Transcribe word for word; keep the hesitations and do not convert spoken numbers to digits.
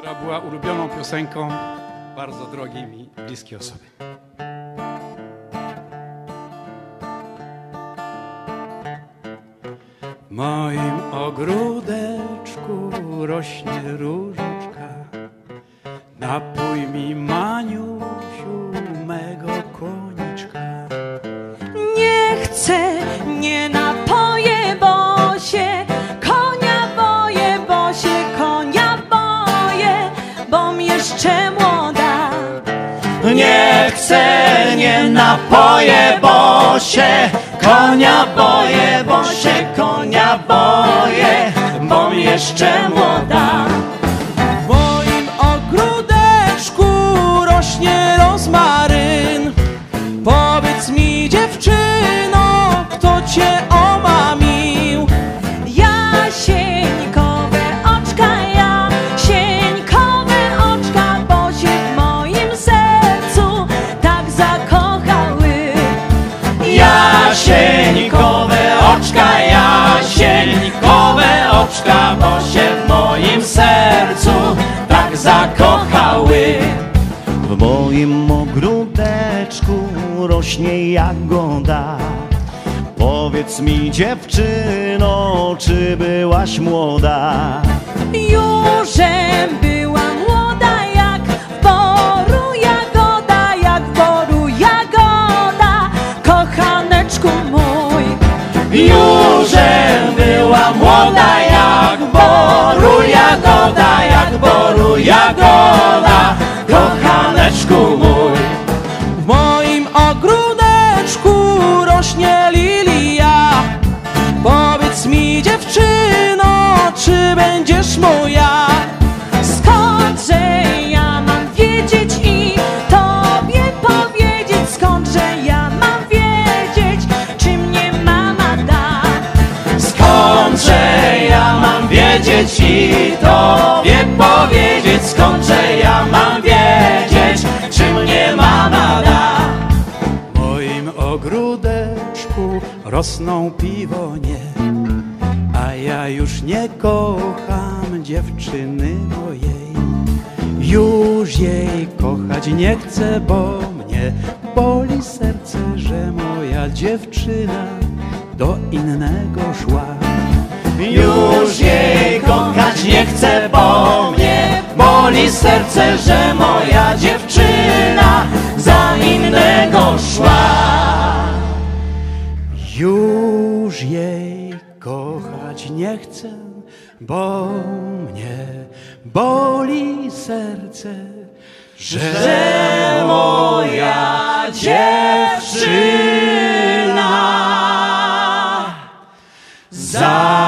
która była ulubioną piosenką bardzo drogiej mi bliskiej osoby. W moim ogródeczku rośnie różyczka, napój mi, Maniusiu, mego koniczka. Nie chcę, nie napoję, bo się konia boję, bo się konia boję, bom jeszcze młoda. Nie chcę, nie napoję, bo się konia boję, bo się konia boję, bom jeszcze młoda. W moim ogródeczku rośnie rozmaryn. Powiedz mi, dziewczyno, kto cię omamił? Jasieńkowe oczka, jasieńkowe oczka, bo się w moim sercu tak zakochały. Jasieńkowe oczka, jasieńkowe oczka, bo się w moim sercu tak zakochały. W moim ogródeczku rośnie jagoda. Powiedz mi, dziewczyno, czy byłaś młoda? Jużem była młoda, jak w boru jagoda, jak w boru jagoda, kochaneczku mój. Jużem była młoda, jak w boru jagoda, jak w boru jagoda, kochaneczku mój. W moim ogródeczku rośnie lilia. Powiedz mi, dziewczyno, czy będziesz moja? Skądże ja mam wiedzieć i tobie powiedzieć, skądże ja mam wiedzieć, czy mnie mama da? Skądże ja mam wiedzieć i tobie powiedzieć, skądże ja mam wiedzieć, czy mnie mama da? W moim ogródeczku rosną piwonie, a ja już nie kocham dziewczyny mojej. Już jej kochać nie chcę, bo mnie boli serce, że moja dziewczyna do innego szła. Już jej kochać nie chcę, bo mnie boli serce, że moja dziewczyna za innego szła. Już jej kochać nie chcę, bo mnie boli serce, że, Że moja dziewczyna za